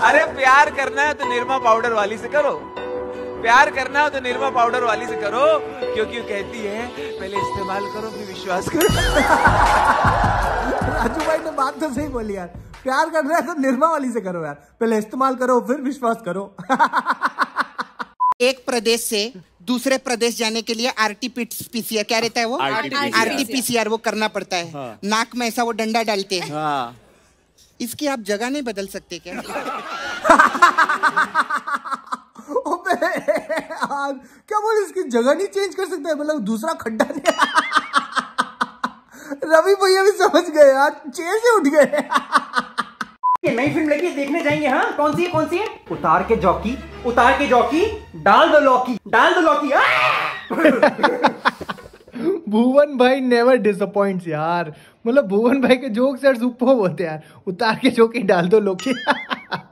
अरे प्यार करना है तो निरमा पाउडर वाली से करो, प्यार करना हो तो निरमा पाउडर वाली से करो, क्योंकि वो कहती है पहले इस्तेमाल करो फिर विश्वास करो। राजू भाई ने बात तो सही बोली यार, प्यार करना है तो निरमा वाली से करो यार, पहले इस्तेमाल करो फिर विश्वास करो। एक प्रदेश से दूसरे प्रदेश जाने के लिए आरटीपीसीआर क्या रहता है वो, आरटीपीसीआर वो करना पड़ता है। हाँ। नाक में ऐसा वो डंडा डालते हैं। हाँ। इसकी आप जगह नहीं बदल सकते क्या? यार क्या बोले, इसकी जगह नहीं चेंज कर सकते, मतलब दूसरा खड्डा नहीं। रवि भैया भी समझ गए यार, चेयर से उठ गए। ये नई फिल्म लगी, देखने जाएंगे। हाँ कौन सी है, कौन सी है? उतार के जॉकी, उतार के जॉकी, डाल दो लौकी, डाल दो लौकी। भुवन भाई नेवर डिसअपॉइंट्स यार, मतलब भुवन भाई के जोक्स यार सुपर होते हैं यार। उतार के जॉकी डाल दो लौकी।